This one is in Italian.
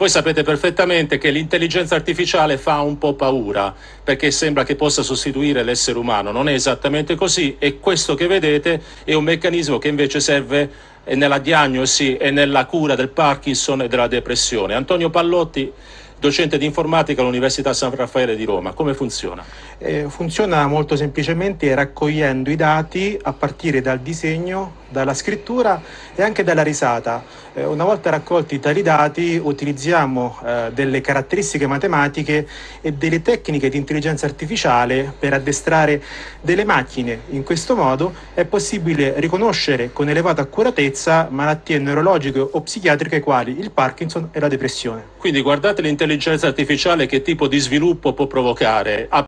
Voi sapete perfettamente che l'intelligenza artificiale fa un po' paura, perché sembra che possa sostituire l'essere umano. Non è esattamente così, e questo che vedete è un meccanismo che invece serve nella diagnosi e nella cura del Parkinson e della depressione. Antonio Pallotti, docente di informatica all'Università San Raffaele di Roma. Come funziona? Funziona molto semplicemente raccogliendo i dati a partire dal disegno, dalla scrittura e anche dalla risata. Una volta raccolti tali dati utilizziamo delle caratteristiche matematiche e delle tecniche di intelligenza artificiale per addestrare delle macchine. In questo modo è possibile riconoscere con elevata accuratezza malattie neurologiche o psichiatriche quali il Parkinson e la depressione. Quindi guardate l'intelligenza artificiale che tipo di sviluppo può provocare.